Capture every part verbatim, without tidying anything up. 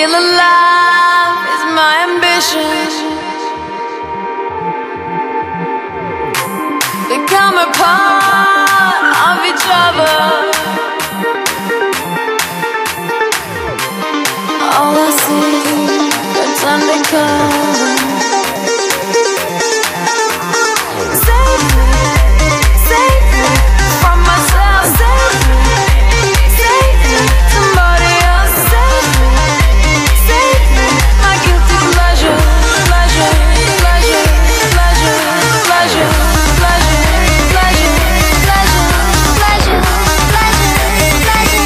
feel alive is my ambition. Become a part of each other. All I see that's undercover. Save me, save me from myself. Save me, save me, somebody else. Save me, save me, my guilty pleasure, pleasure, pleasure, pleasure, pleasure, pleasure, pleasure, pleasure, pleasure, pleasure,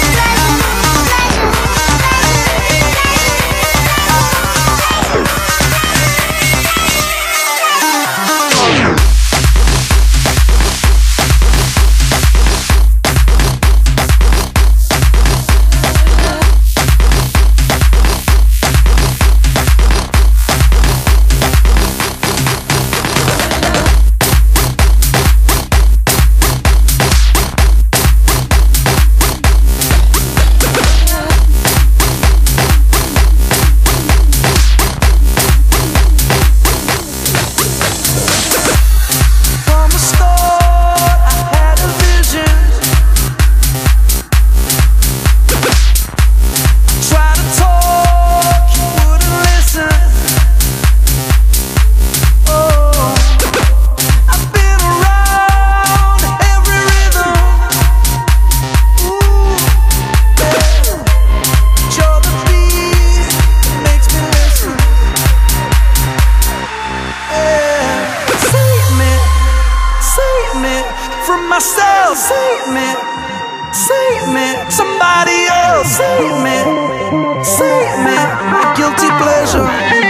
from myself. Save me, save me, somebody else. Save me, save me, my guilty pleasure.